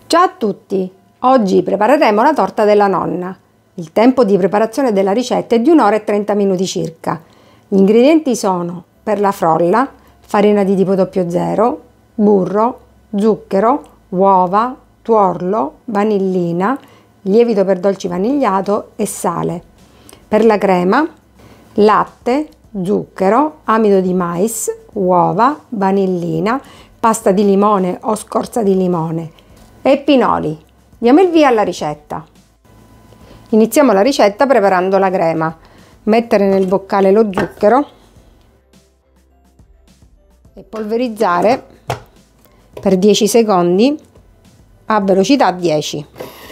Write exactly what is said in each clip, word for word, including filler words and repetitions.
Ciao a tutti! Oggi prepareremo la torta della nonna. Il tempo di preparazione della ricetta è di un'ora e trenta minuti circa. Gli ingredienti sono: per la frolla, farina di tipo zero zero, burro, zucchero, uova, tuorlo, vanillina, lievito per dolci vanigliato e sale. Per la crema, latte, zucchero, amido di mais, uova, vanillina, pasta di limone o scorza di limone e pinoli. Diamo il via alla ricetta. Iniziamo la ricetta preparando la crema. Mettere nel boccale lo zucchero e polverizzare per dieci secondi a velocità dieci.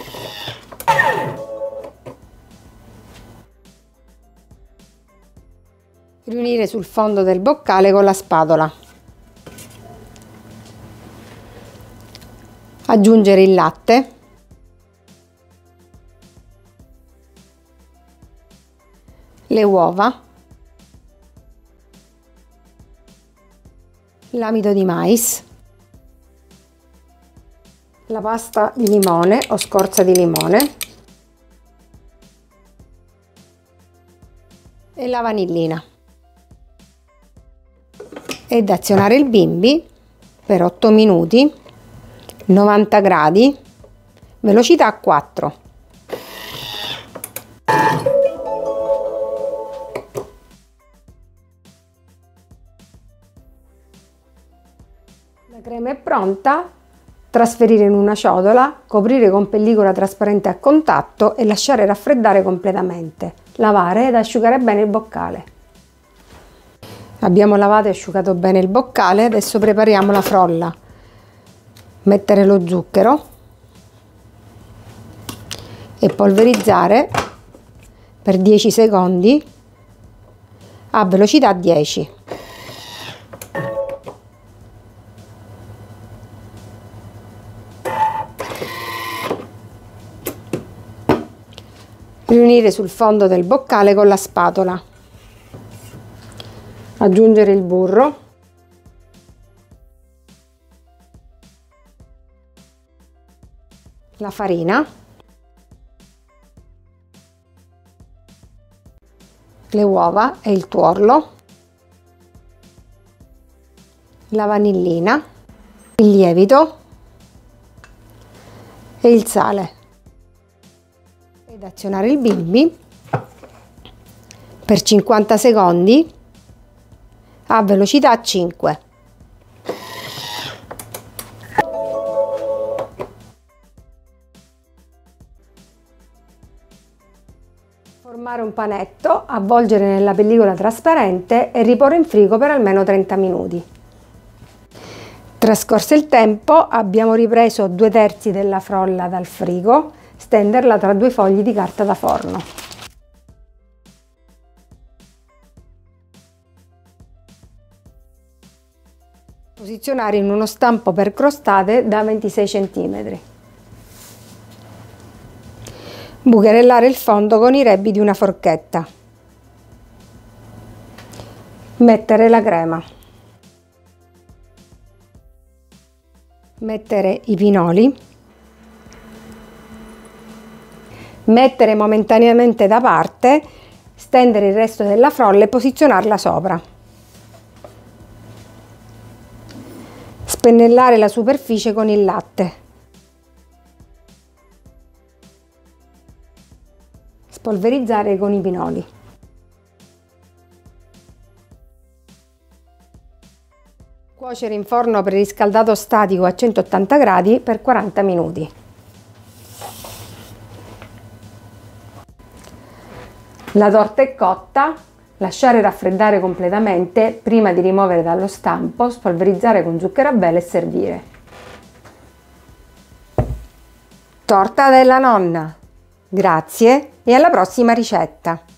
Riunire sul fondo del boccale con la spatola. Aggiungere il latte, le uova, l'amido di mais, la pasta di limone o scorza di limone e la vanillina, ed azionare il bimbi per otto minuti, novanta gradi, velocità quattro. La crema è pronta. Trasferire in una ciotola, coprire con pellicola trasparente a contatto e lasciare raffreddare completamente. Lavare ed asciugare bene il boccale. Abbiamo lavato e asciugato bene il boccale, adesso prepariamo la frolla. Mettere lo zucchero e polverizzare per dieci secondi a velocità dieci. Riunire sul fondo del boccale con la spatola. Aggiungere il burro, la farina, le uova e il tuorlo, la vanillina, il lievito e il sale, ed azionare il bimbi per cinquanta secondi a velocità cinque. Formare un panetto, avvolgere nella pellicola trasparente e riporre in frigo per almeno trenta minuti. Trascorso il tempo, abbiamo ripreso due terzi della frolla dal frigo, stenderla tra due fogli di carta da forno. Posizionare in uno stampo per crostate da ventisei centimetri. Bucherellare il fondo con i rebbi di una forchetta. Mettere la crema. Mettere i pinoli. Mettere momentaneamente da parte, stendere il resto della frolla e posizionarla sopra. Spennellare la superficie con il latte. Spolverizzare con i pinoli. Cuocere in forno preriscaldato statico a centottanta gradi per quaranta minuti. La torta è cotta, lasciare raffreddare completamente prima di rimuovere dallo stampo, spolverizzare con zucchero a velo e servire. Torta della nonna! Grazie e alla prossima ricetta!